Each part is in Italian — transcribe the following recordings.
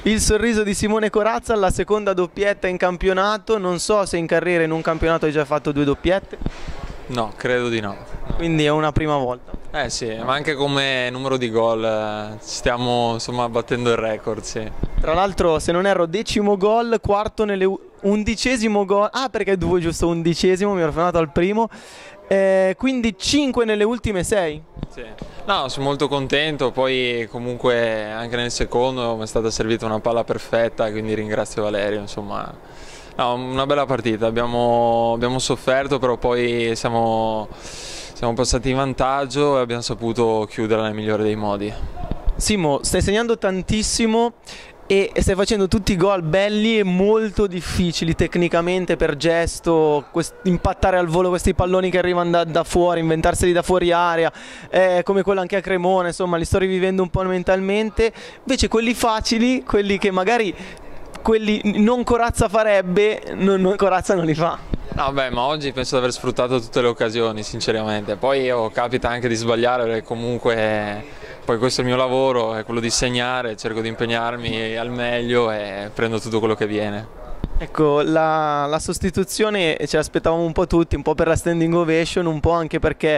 Il sorriso di Simone Corazza alla seconda doppietta in campionato, non so se in carriera in un campionato hai già fatto 2 doppiette. No, credo di no. Quindi è una prima volta. Eh sì, ma anche come numero di gol stiamo insomma battendo il record, sì. Tra l'altro, se non erro, 10° gol, quarto nelle 11° gol. Ah, perché è giusto 11°, mi ero fermato al primo. Quindi 5 nelle ultime 6. Sì. No, sono molto contento, poi comunque anche nel secondo mi è stata servita una palla perfetta, quindi ringrazio Valerio, insomma. No, una bella partita, abbiamo sofferto, però poi siamo passati in vantaggio e abbiamo saputo chiudere nel migliore dei modi. Simo, stai segnando tantissimo e stai facendo tutti i gol belli e molto difficili tecnicamente per gesto, impattare al volo questi palloni che arrivano da fuori, inventarseli da fuori area, come quello anche a Cremona, insomma li sto rivivendo un po' mentalmente. Invece quelli facili, quelli che magari non Corazza farebbe, Corazza non li fa. No, beh, ma oggi penso di aver sfruttato tutte le occasioni, sinceramente. Poi capita anche di sbagliare, perché comunque poi questo è il mio lavoro, è quello di segnare, cerco di impegnarmi al meglio e prendo tutto quello che viene. Ecco, la sostituzione ce l'aspettavamo un po' tutti, un po' per la standing ovation, un po' anche perché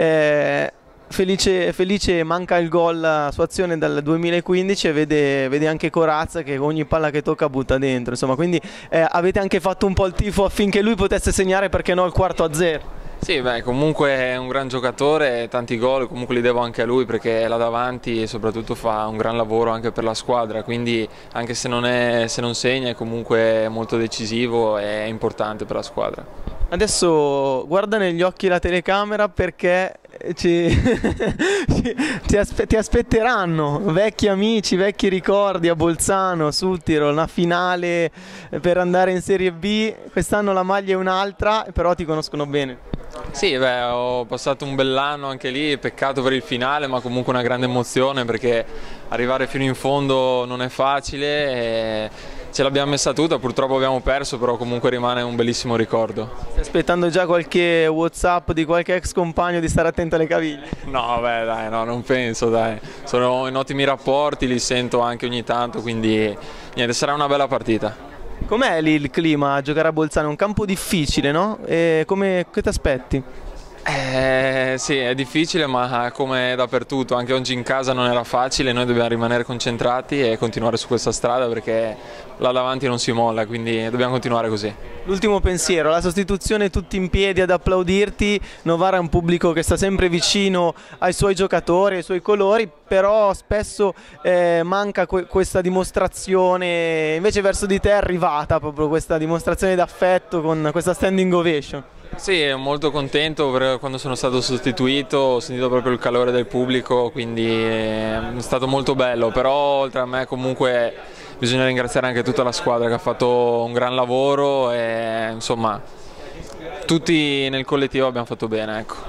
Felice manca il gol su azione dal 2015 e vede anche Corazza che ogni palla che tocca butta dentro, insomma, quindi avete anche fatto un po' il tifo affinché lui potesse segnare, perché no, il 4-0. Sì, beh, comunque è un gran giocatore, tanti gol comunque li devo anche a lui, perché là davanti e soprattutto fa un gran lavoro anche per la squadra, quindi anche se non segna è comunque molto decisivo e importante per la squadra. Adesso guarda negli occhi la telecamera, perché ti aspetteranno vecchi amici, vecchi ricordi a Bolzano, Südtirol, una finale per andare in Serie B. Quest'anno la maglia è un'altra, però ti conoscono bene. Sì, beh, ho passato un bell'anno anche lì, peccato per il finale, ma comunque una grande emozione, perché arrivare fino in fondo non è facile e ce l'abbiamo messa tutta, purtroppo abbiamo perso, però comunque rimane un bellissimo ricordo. Stai aspettando già qualche WhatsApp di qualche ex compagno di stare attento alle caviglie? No, beh, dai, no, non penso, dai. Sono in ottimi rapporti, li sento anche ogni tanto, quindi niente, sarà una bella partita. Com'è lì il clima a giocare a Bolzano? È un campo difficile, no? Che ti aspetti? Sì, è difficile, ma come dappertutto, anche oggi in casa non era facile, noi dobbiamo rimanere concentrati e continuare su questa strada, perché là davanti non si molla, quindi dobbiamo continuare così. L'ultimo pensiero, la sostituzione tutti in piedi ad applaudirti. Novara è un pubblico che sta sempre vicino ai suoi giocatori, ai suoi colori, però spesso manca questa dimostrazione, invece verso di te è arrivata proprio questa dimostrazione d'affetto con questa standing ovation. Sì, molto contento quando sono stato sostituito, ho sentito proprio il calore del pubblico, quindi è stato molto bello, però oltre a me comunque bisogna ringraziare anche tutta la squadra che ha fatto un gran lavoro e insomma tutti nel collettivo abbiamo fatto bene, ecco.